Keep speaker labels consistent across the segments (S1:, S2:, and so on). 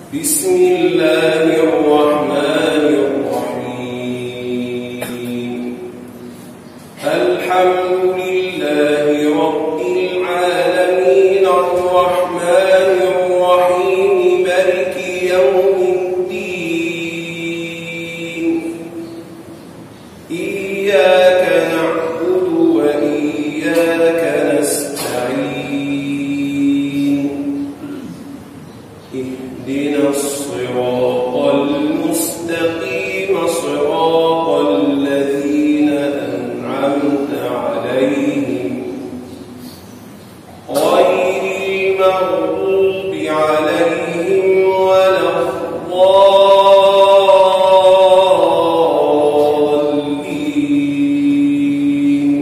S1: بسم الله الرحمن الرحيم الحمد لله رب العالمين الرحمن الرحيم مالك يوم الدين إياك نعبد وإياك نستعين اهدنا الصراط المستقيم صراط الذين أنعمت عليهم غير المغضوب عليهم ولا الضالين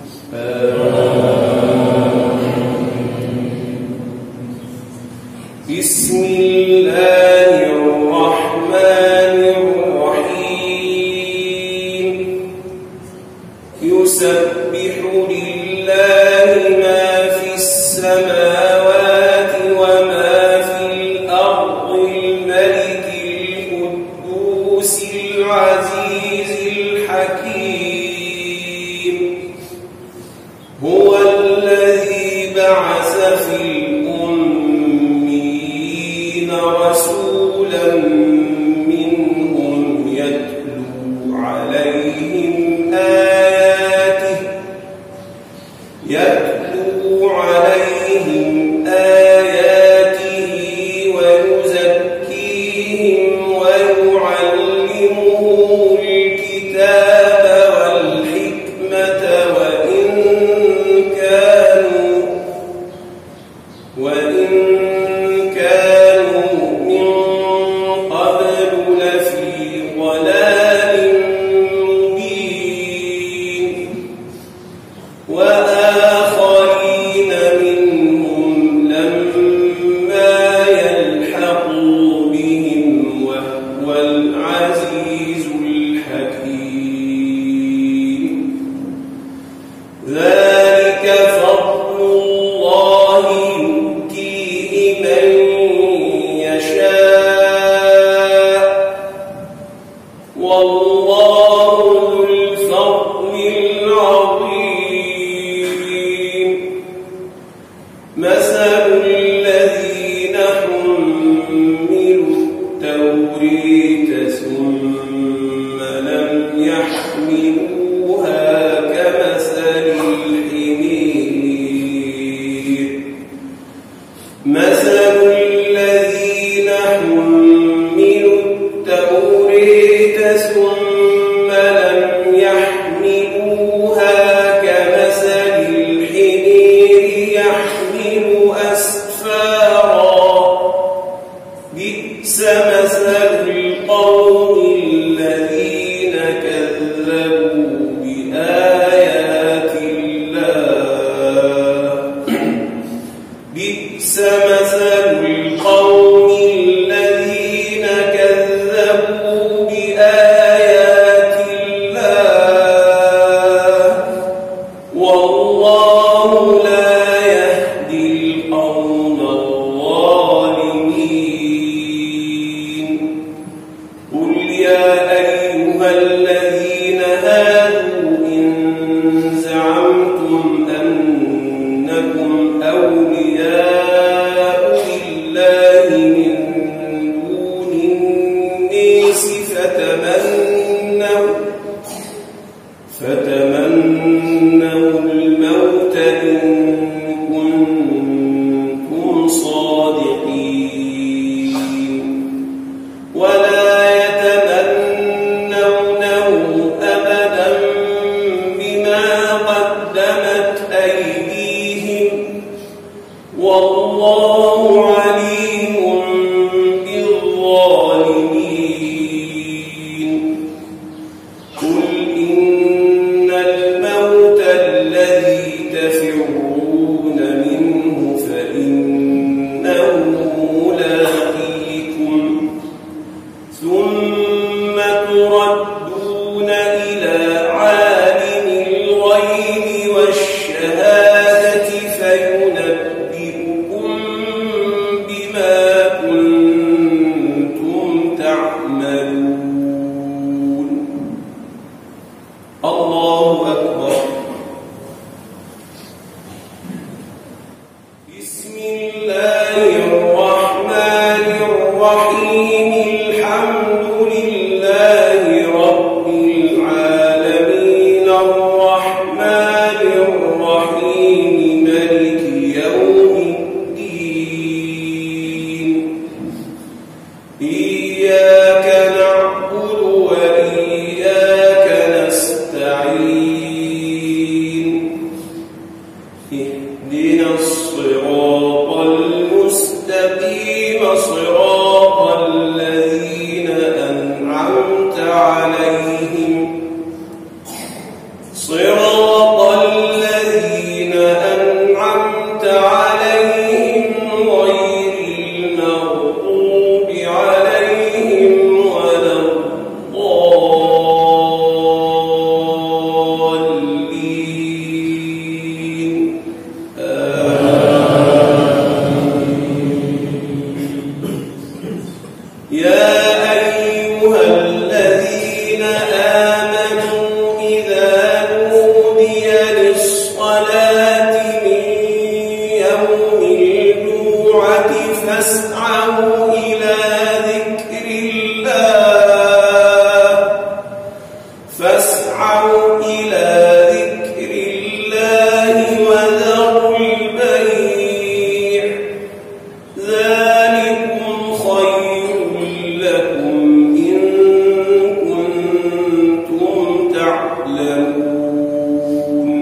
S1: بسم الله الرحمن الرحيم يسبح لله ما في السماوات وما في الأرض الملك القدوس العزيز الحكيم هو الذي بعث في الأميين رسولا منهم يتلو عليهم آياته ويزكيهم ويعلمهم الكتاب والحكمة وإن كانوا من قبل لفي ضلال مبين وآخرين منهم لما يلحقوا بهم وهو العزيز الحكيم ذلك فضل الله يؤتيه من يشاء والله ذو الفضل العظيم مثل الذين حملوا التوراة ثم لم يحملوها كمثل الحمير مثل الذين حملوا التوراة ثم لم يحملوها كمثل الحمير يحمل أسفارا بئس مثل القوم الذين كذبوا بآيات الله بئس مثل القوم الذين كذبوا بآيات الله والله لا يهدي القوم الظالمين قل يا أيها الذين هادوا إن زعمتم أنكم أولياء لله من دون الناس فتمنوا الموت إن كنتم صادقين ولا يتمنونه أبدا بما قدمت أيديهم والله عليم بالظالمين إياك نعبد وإياك نستعين اهدنا الصراط المستقيم صراط الذين أنعمت عليهم غير المغضوب عليهم ولا الضالين يا أيها الذين آمنوا إذا نودي للصلاة من يوم الجمعة فاسعوا إلى ذكر الله وذروا البيع ذلكم خير لكم إن كنتم تعلمون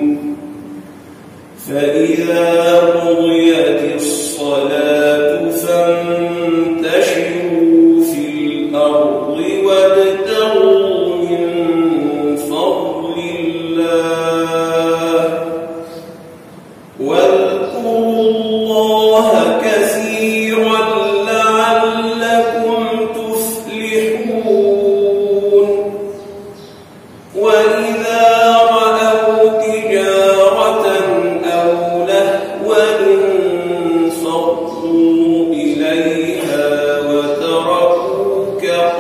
S1: فإذا قضيت الصلاة فانتشروا في الأرض وابتغوا من فضل الله واذكروا الله كثيرا لعلكم تفلحون وإذا رأوا تجارة أو لهوا انفضوا إليها وتركوك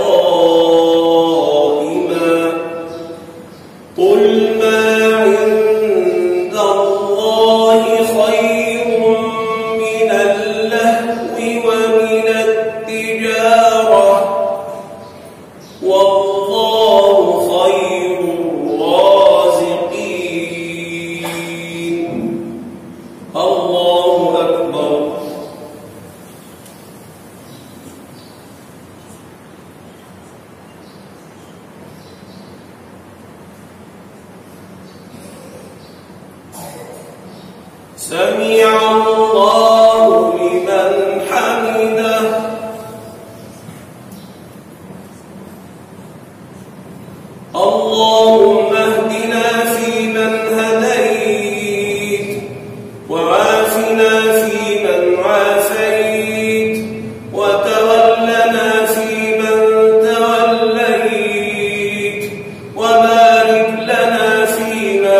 S1: قائما قل ما عند الله خير من اللهو ومن التجارة والله خير الرازقين الله أكبر سمع الله لمن حمده اللهم اهدنا فيمن هديت وعافنا فيمن عافيت وتولنا فيمن توليت وبارك لنا فيما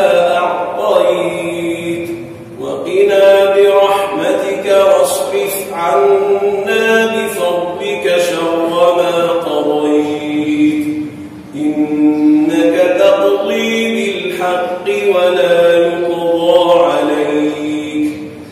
S1: أعطيت وقنا برحمتك واصرف عنا بفضلك شر ما قضيت إنك تقضي بالحق ولا يقضى عليك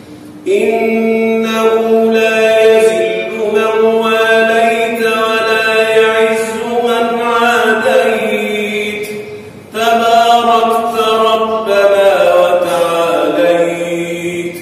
S1: إنه لا يذل من واليت ولا يعز من عاديت تباركت ربنا وتعاليت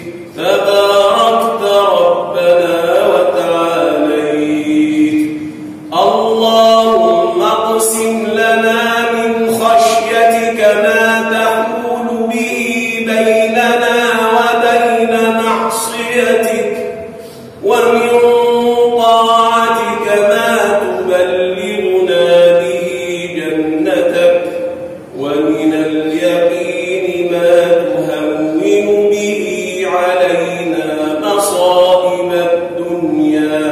S1: اللهم اقسم لنا من خشيتك ما تحول به بيننا وبين معصيتك ومن طاعتك ما تبلغنا به جنتك ومن اليقين ما تهون به علينا مصائب الدنيا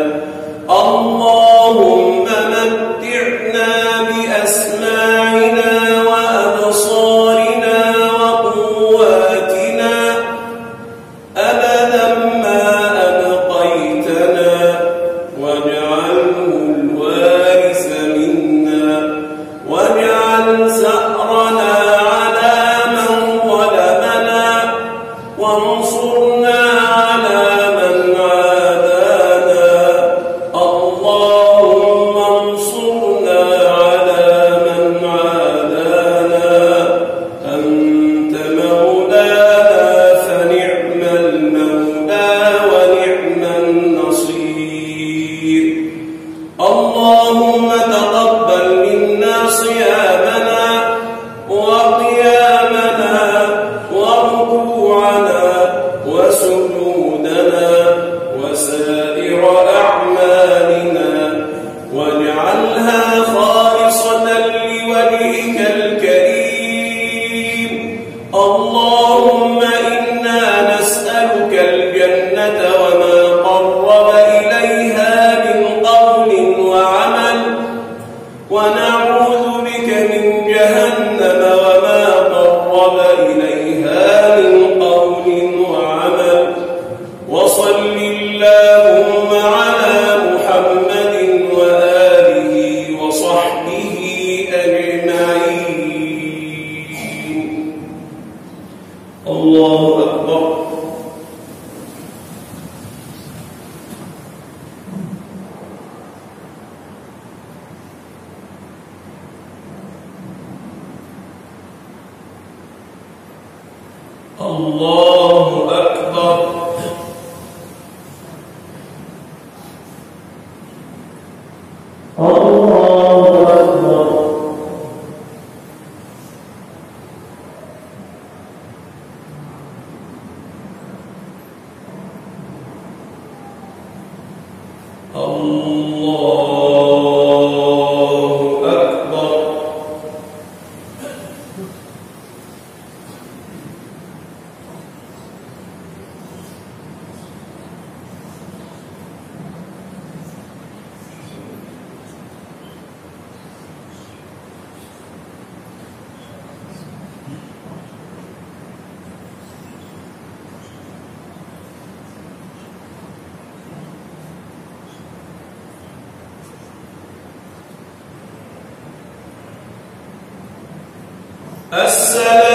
S1: اللهم متعنا بأسماعنا وأبصارنا وقواتنا أبدا ما أبقيتنا واجعله الوارث منا واجعل ثأرنا على من ظلمنا وانصرنا على من عادانا اللهم انصرنا على من عادانا أنت مولانا فنعم المولى ونعم النصير اللهم تقبل منا صيامنا وقيامنا وركوعنا وسجودنا وسائر أعمالنا، واجعلها خالصة لوجهك الكريم. اللهم إنا نسألك الجنة وما قرب إليها من قول وعمل، ونعوذ بك من جهنم وما قرب إليها من قول وعمل. وصل اللهم على محمد وآله وصحبه أجمعين. الله أكبر. الله أكبر. الله أكبر. الله أكبر. السلام